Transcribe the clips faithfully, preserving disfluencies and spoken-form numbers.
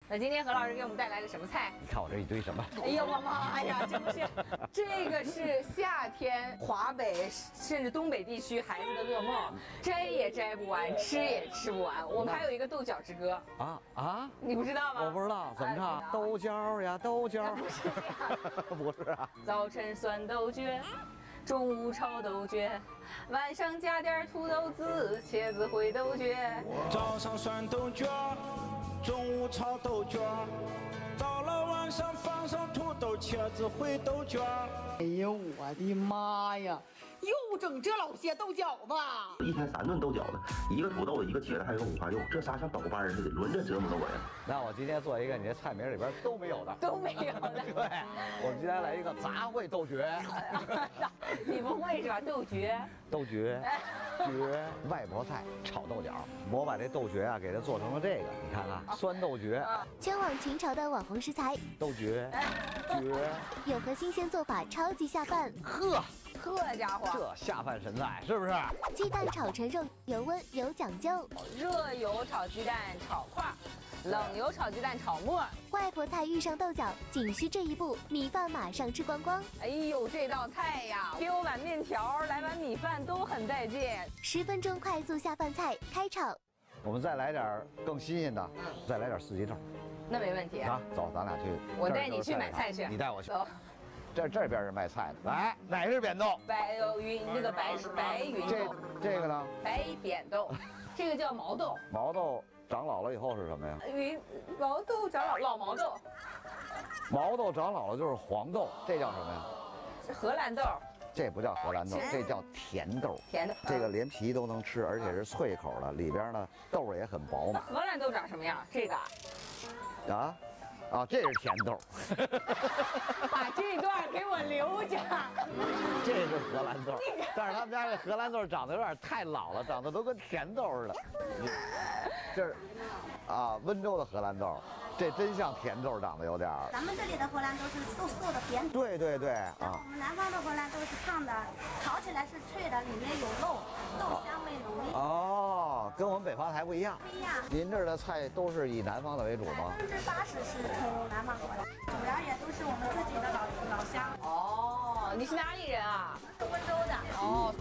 那今天何老师给我们带来的什么菜？ 你看我这一堆什么？ 哎呦我妈呀，这不是，这个是夏天华北甚至东北地区孩子的噩梦，摘也摘不完，吃也吃不完。我们还有一个豆角之歌啊啊！ 你不知道吗？ 我不知道，怎么唱？豆角呀，豆角。 不是不是啊。 早晨酸豆角。中午炒豆角，晚上加点土豆子、茄子、灰豆角。 早上酸豆角，中午炒豆角，到了晚上放上土豆、茄子、灰豆角。 哎呦我的妈呀！又整这老些豆角子， 一天三顿豆角子，一个土豆子，一个茄子，还有个五花肉，这仨像倒班似的，轮着折磨着我呀。 那我今天做一个你这菜名里边都没有的， 都没有的。 对，我们今天来一个杂烩豆角。 你不会是吧？豆角， 豆角，角，外婆菜炒豆角。我把这豆角啊给它做成了这个，你看看，酸豆角。 全网群嘲的网红食材， 豆角，角， 有何新鲜做法，超级下饭。 呵。 呵家伙， 这下饭神菜是不是？ 鸡蛋炒成肉，油温有讲究。 热油炒鸡蛋炒块，冷油炒鸡蛋炒沫。 外婆菜遇上豆角，仅需这一步，米饭马上吃光光。 哎呦，这道菜呀，给我碗面条，来碗米饭都很带劲。 十分钟快速下饭菜，开炒。 我们再来点更新鲜的，再来点四季豆。 那没问题啊，走，咱俩去。 我带你去买菜去， 你带我去。 走。 这这边是卖菜的，来，哪个是扁豆？ 白云，那个白是白云豆。 这这个呢？ 白扁豆，这个叫毛豆。 毛豆长老了以后是什么呀？ 云毛豆长老老毛豆。 毛豆长老了就是黄豆，这叫什么呀？ 荷兰豆。 这不叫荷兰豆，这叫甜豆。 甜豆， 这个连皮都能吃，而且是脆口的，里边呢豆也很薄嘛。 荷兰豆长什么样？这个。 啊。啊，这是甜豆， 把这段给我留着。 这是荷兰豆，但是他们家这荷兰豆长得有点太老了，长得都跟甜豆似的。这是啊，温州的荷兰豆，这真像甜豆长得有点。 咱们这里的荷兰豆是瘦瘦的扁。 对对对啊，我们南方的荷兰豆是胖的，炒起来是脆的，里面有肉，豆香味浓郁。 哦，跟我们北方还不一样。 不一样。 您这儿的菜都是以南方的为主吗？ 百分之八十是从南方过来，主要也都是我们自己的老老乡。 哦，你是哪里人啊？ 是温州的。 哦。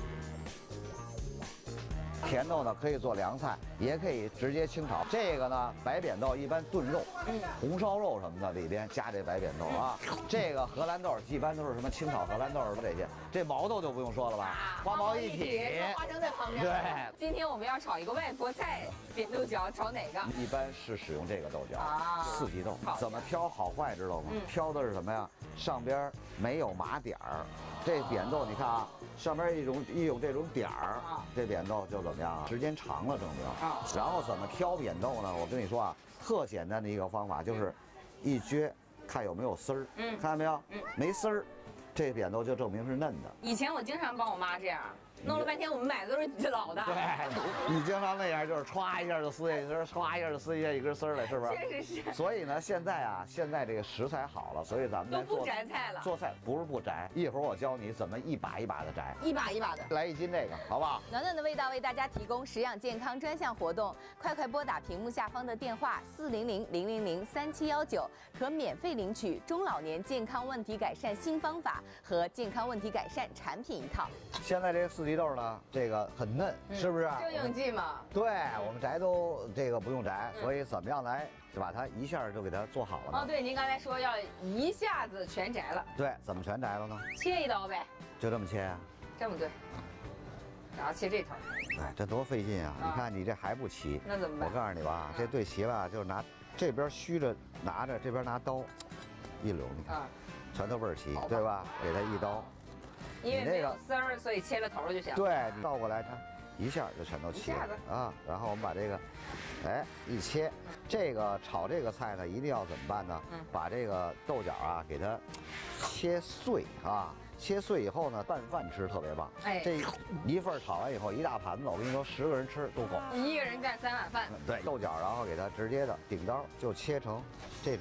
甜豆呢可以做凉菜，也可以直接清炒。这个呢，白扁豆一般炖肉，嗯，红烧肉什么的里边加这白扁豆啊。这个荷兰豆一般都是什么清炒荷兰豆什么这些。这毛豆就不用说了吧，啊、花毛一体， 花生在旁边。 对， 今天我们要炒一个外婆菜扁豆角，炒哪个？ 一般是使用这个豆角， 啊， 四季豆。怎么挑好坏知道吗？嗯、挑的是什么呀？上边没有麻点儿。这扁豆你看啊，上边一种一有这种点儿，这扁豆就怎么样啊？时间长了证明啊。然后怎么挑扁豆呢？我跟你说啊，特简单的一个方法就是一撅，看有没有丝儿。嗯，看到没有？嗯，没丝儿，这扁豆就证明是嫩的。 以前我经常帮我妈这样。弄了半天，我们买的都是老的。 对，你经常那样，就是歘一下就撕下一根，歘一下就撕下一根丝儿来，是不是？ 确实是。 所以呢，现在啊，现在这个食材好了，所以咱们都不摘菜了。 做菜不是不摘，一会儿我教你怎么一把一把的摘， 一把一把的。 来一斤这个，好不好？ 暖暖的味道为大家提供食养健康专项活动，快快拨打屏幕下方的电话四零零零零零三七幺九，可免费领取中老年健康问题改善新方法和健康问题改善产品一套。 现在这个四季豆呢，这个很嫩，嗯、是不是？ 正应季嘛。 对，我们摘都这个不用摘，嗯、所以怎么样来就把它一下就给它做好了呢？ 哦，对，您刚才说要一下子全摘了。 对，怎么全摘了呢？ 切一刀呗。 就这么切啊？ 这么对。然后切这头。 哎，这多费劲啊！啊你看你这还不齐， 那怎么办？ 我告诉你吧，这对齐吧，就是拿这边虚着拿着，这边拿刀一绺，你看，啊、全都倍儿齐，对吧？给它一刀。 因为没有丝儿，所以切了头就行。 对，你倒过来，它一下就全都齐了啊。然后我们把这个，哎，一切，这个炒这个菜呢，一定要怎么办呢？嗯，把这个豆角啊，给它切碎啊。切碎以后呢，拌饭吃特别棒。哎，这一份炒完以后，一大盘子，我跟你说，十个人吃都够。 一个人干三碗饭。 对，豆角，然后给它直接的顶刀就切成这种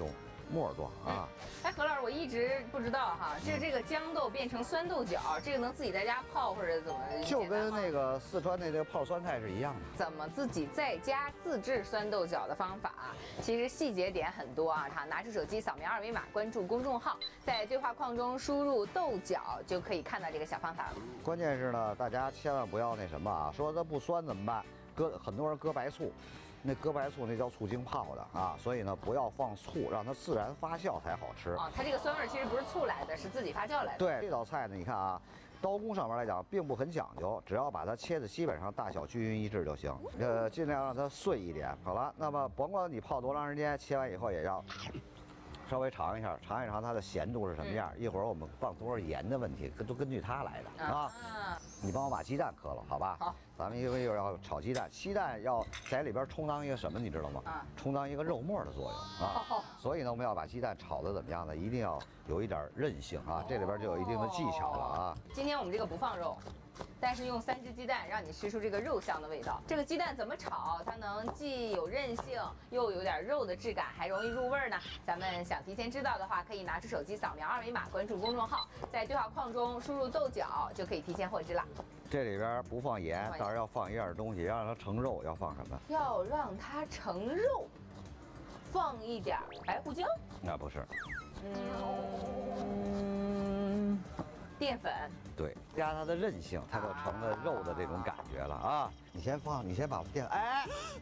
沫状啊。 哎，何老师，我一直不知道哈，这这个豇豆变成酸豆角，这个能自己在家泡或者怎么？ 就跟那个四川那个泡酸菜是一样的。 怎么自己在家自制酸豆角的方法，其实细节点很多啊！哈，拿出手机扫描二维码，关注公众号，在对话框中输入豆角，就可以看到这个小方法了。 关键是呢，大家千万不要那什么啊，说它不酸怎么办？搁很多人搁白醋。那搁白醋那叫醋精泡的啊，所以呢不要放醋，让它自然发酵才好吃啊。它这个酸味其实不是醋来的，是自己发酵来的。 对，这道菜呢，你看啊，刀工上面来讲并不很讲究，只要把它切的基本上大小均匀一致就行，呃，尽量让它碎一点。好了，那么甭管你泡多长时间，切完以后也要稍微尝一下，尝一尝它的咸度是什么样。嗯、一会儿我们放多少盐的问题，都根据它来的啊。啊你帮我把鸡蛋磕了，好吧？ 好。 咱们因为又要炒鸡蛋，鸡蛋要在里边充当一个什么，你知道吗？啊，充当一个肉末的作用啊。哦、所以呢，我们要把鸡蛋炒的怎么样呢？一定要有一点韧性啊，这里边就有一定的技巧了啊。 今天我们这个不放肉。但是用三只鸡蛋让你吃出这个肉香的味道。这个鸡蛋怎么炒，它能既有韧性，又有点肉的质感，还容易入味呢？咱们想提前知道的话，可以拿出手机扫描二维码，关注公众号，在对话框中输入豆角，就可以提前获知了。 这里边不放盐，当然要放一样东西，让它成肉，要放什么？ 要让它成肉，放一点白胡椒？ 那不是。 嗯。淀粉， 对，加它的韧性，它就成了肉的这种感觉了啊！你先放，你先把淀粉，哎，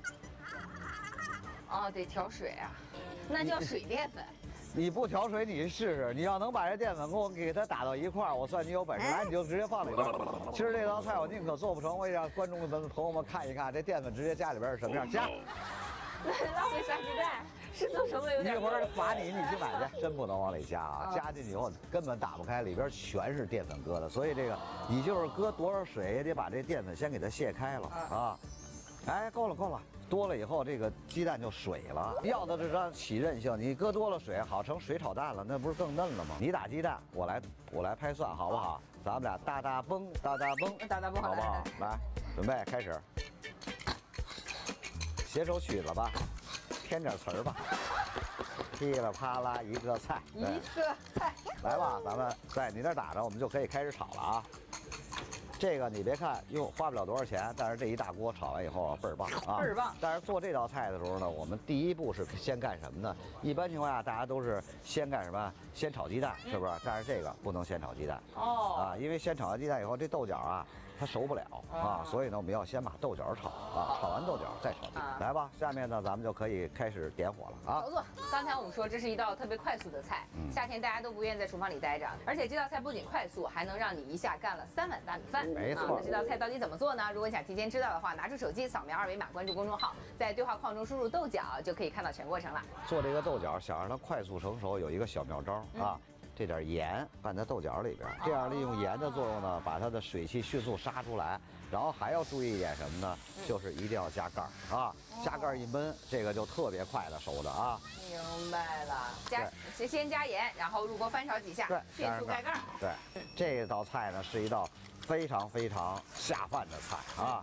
哦，得调水啊，那叫水淀粉。 你不调水，你试试，你要能把这淀粉给我给它打到一块儿，我算你有本事。来，你就直接放里边。其实这道菜我宁可做不成，我也让观众们朋友们看一看，这淀粉直接加里边是什么样。加， 浪费三鸡蛋。制作成本有点。 一会儿罚你，你去买去，真不能往里加啊！加进去以后根本打不开，里边全是淀粉搁的，所以这个你就是搁多少水也得把这淀粉先给它卸开了啊！哎，够了够了，多了以后这个鸡蛋就水了，要的是让起韧性，你搁多了水好成水炒蛋了，那不是更嫩了吗？你打鸡蛋，我来我来拍蒜，好不好？咱们俩哒哒蹦哒哒蹦哒哒蹦， 好不好？来，准备开始，携手取了吧。添点词儿吧，噼里啪啦一个菜， 一个菜， 来吧，咱们在你那儿打着，我们就可以开始炒了啊。这个你别看用花不了多少钱，但是这一大锅炒完以后啊，倍儿棒啊， 倍儿棒。 但是做这道菜的时候呢，我们第一步是先干什么呢？一般情况下大家都是先干什么？先炒鸡蛋，是不是？但是这个不能先炒鸡蛋哦，啊，因为先炒完鸡蛋以后，这豆角啊。它熟不了啊，所以呢，我们要先把豆角炒啊，炒完豆角再炒鸡蛋。来吧，下面呢，咱们就可以开始点火了啊。 操作，刚才我们说这是一道特别快速的菜，夏天大家都不愿意在厨房里待着，而且这道菜不仅快速，还能让你一下干了三碗大米饭。 没错。 那这道菜到底怎么做呢？如果想提前知道的话，拿出手机扫描二维码，关注公众号，在对话框中输入豆角，就可以看到全过程了。 做这个豆角，想让它快速成熟，有一个小妙招啊。这点盐拌在豆角里边，这样利用盐的作用呢，把它的水汽迅速杀出来。然后还要注意一点什么呢？就是一定要加盖儿啊，加盖儿一焖，这个就特别快的熟的啊。 明白了，加先先加盐，然后入锅翻炒几下， 对， 迅速盖盖儿。 对，这道菜呢是一道非常非常下饭的菜啊。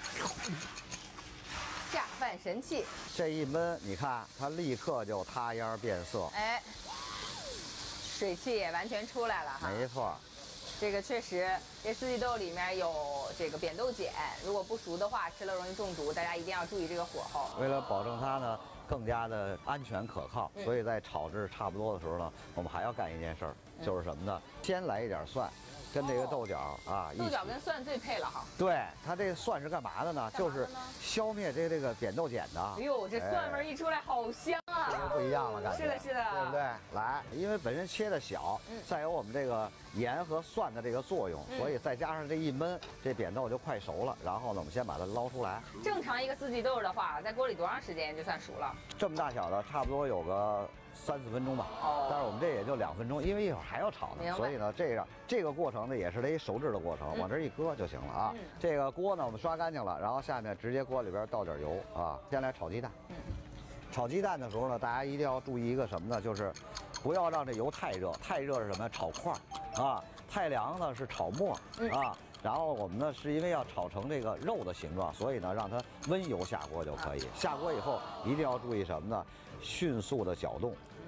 下饭神器。 这一焖，你看它立刻就塌烟变色。 哎。水汽也完全出来了哈， 没错， 这个确实，这四季豆里面有这个扁豆碱，如果不熟的话，吃了容易中毒，大家一定要注意这个火候。 为了保证它呢更加的安全可靠，嗯、所以在炒制差不多的时候呢，我们还要干一件事儿，嗯、就是什么呢？先来一点蒜。跟这个豆角啊， 豆角跟蒜最配了哈。 对，它这个蒜是干嘛的呢？就是消灭这这个扁豆碱的。 哎呦，这蒜味一出来，好香啊！ 这个不一样了，感觉。 是的，是的， 对不对？来，因为本身切的小，再有我们这个盐和蒜的这个作用，所以再加上这一焖，这扁豆就快熟了。然后呢，我们先把它捞出来。 正常一个四季豆的话，在锅里多长时间就算熟了？ 这么大小的，差不多有个。三四分钟吧，哦，但是我们这也就两分钟，因为一会儿还要炒呢，所以呢，这个这个过程呢也是它一熟制的过程，往这一搁就行了啊。嗯、这个锅呢我们刷干净了，然后下面直接锅里边倒点油啊，先来炒鸡蛋。嗯、炒鸡蛋的时候呢，大家一定要注意一个什么呢？就是不要让这油太热，太热是什么？炒块啊，太凉呢是炒沫啊。然后我们呢是因为要炒成这个肉的形状，所以呢让它温油下锅就可以。下锅以后一定要注意什么呢？迅速的搅动。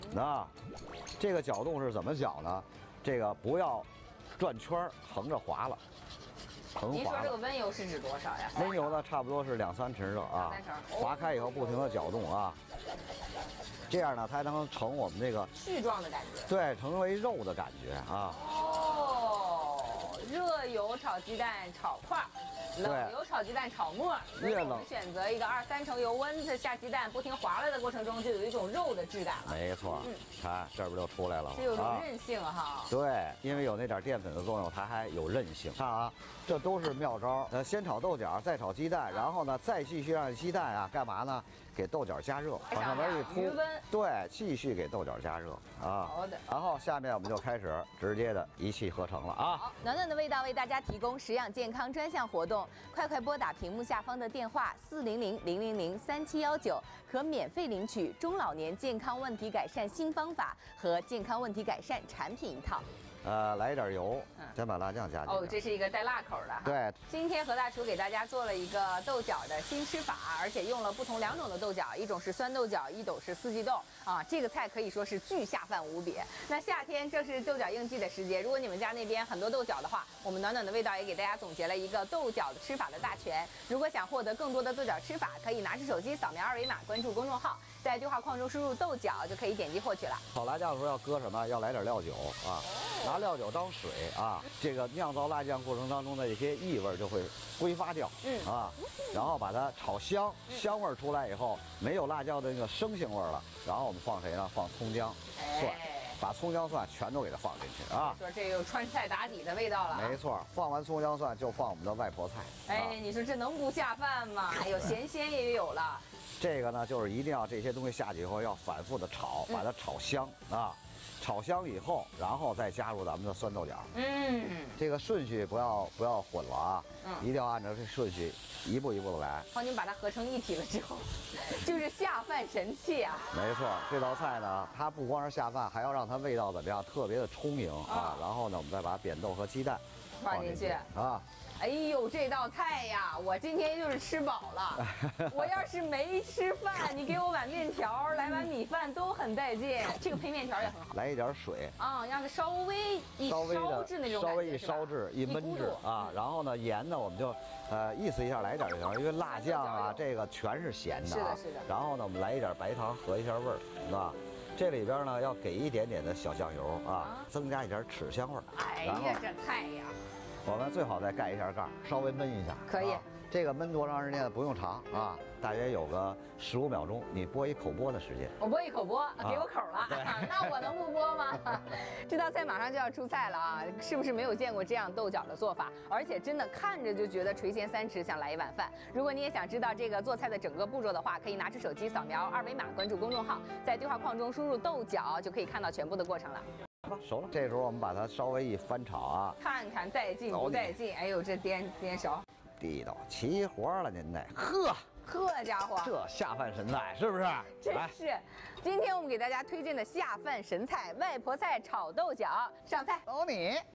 啊，这个搅动是怎么搅呢？这个不要转圈儿，横着划了，横您说划了。 这个温油是指多少呀？ 温油呢，差不多是两三成热啊两三成， 划开以后不停的搅动啊，这样呢才能成我们这个絮状的感觉。 对，成为肉的感觉啊。 哦，热油炒鸡蛋炒块儿。冷油炒鸡蛋炒沫，所以我们选择一个二三成油温的下鸡蛋，不停划拉的过程中，就有一种肉的质感了。 没错，嗯，看这不就出来了吗？ 是有种韧性哈。 对，因为有那点淀粉的作用，它还有韧性。看啊，这都是妙招。呃，先炒豆角，再炒鸡蛋，然后呢，再继续让鸡蛋啊干嘛呢？给豆角加热，往上面一铺，对，继续给豆角加热啊。 好的。 然后下面我们就开始直接的一气呵成了啊。 好，暖暖的味道为大家提供食养健康专项活动，快快拨打屏幕下方的电话四零零零零零三七幺九，可免费领取中老年健康问题改善新方法和健康问题改善产品一套。 呃，来一点油，先把辣酱加进去。 哦，这是一个带辣口的哈。 对， 今天何大厨给大家做了一个豆角的新吃法，而且用了不同两种的豆角，一种是酸豆角，一种是四季豆啊。这个菜可以说是巨下饭无比。那夏天正是豆角应季的时节，如果你们家那边很多豆角的话，我们暖暖的味道也给大家总结了一个豆角的吃法的大全。如果想获得更多的豆角吃法，可以拿出手机扫描二维码，关注公众号，在对话框中输入豆角就可以点击获取了。 炒辣酱的时候要搁什么？要来点料酒啊。拿料酒当水啊，这个酿造辣酱过程当中的一些异味就会挥发掉，嗯啊，然后把它炒香，香味出来以后，没有辣椒的那个生性味了，然后我们放谁呢？放葱姜、蒜，把葱姜蒜全都给它放进去啊。 说这有川菜打底的味道了。 没错，放完葱姜蒜就放我们的外婆菜。 哎，你说这能不下饭吗？还有咸鲜也有了。 这个呢，就是一定要这些东西下去以后要反复的炒，把它炒香啊。炒香以后，然后再加入咱们的酸豆角。嗯，这个顺序不要不要混了啊，嗯、一定要按照这顺序一步一步的来。 好，你把它合成一体了之后，就是下饭神器啊。 没错，这道菜呢，它不光是下饭，还要让它味道怎么样，特别的充盈啊。然后呢，我们再把扁豆和鸡蛋放进去啊。 哎呦，这道菜呀，我今天就是吃饱了。我要是没吃饭，你给我碗面条，来碗米饭都很带劲。这个配面条也很好。 来一点水啊，让它稍微一烧制那种稍微一烧制，一焖制啊。然后呢，盐呢，我们就呃意思一下来一点就行，因为辣酱啊，这个全是咸的啊。 是的，是的。 然后呢，我们来一点白糖和一下味儿，是吧？这里边呢要给一点点的小酱油啊，增加一点豉香味儿。 哎呀，这菜呀！ 我们最好再盖一下盖，稍微焖一下。 可以。 啊、这个焖多长时间不用长啊，大约有个十五秒钟，你拨一口播的时间。 我拨一口播，给我口了，啊、那我能不播吗？这道菜马上就要出菜了啊！是不是没有见过这样豆角的做法？而且真的看着就觉得垂涎三尺，想来一碗饭。如果你也想知道这个做菜的整个步骤的话，可以拿出手机扫描二维码，关注公众号，在对话框中输入豆角，就可以看到全部的过程了。 熟了，这时候我们把它稍微一翻炒啊， 看看带劲不带劲？哎呦，这颠颠熟， 地道齐活了，您得呵呵家伙， 这下饭神菜是不是？ 真是，今天我们给大家推荐的下饭神菜——外婆菜炒豆角，上菜。 走你。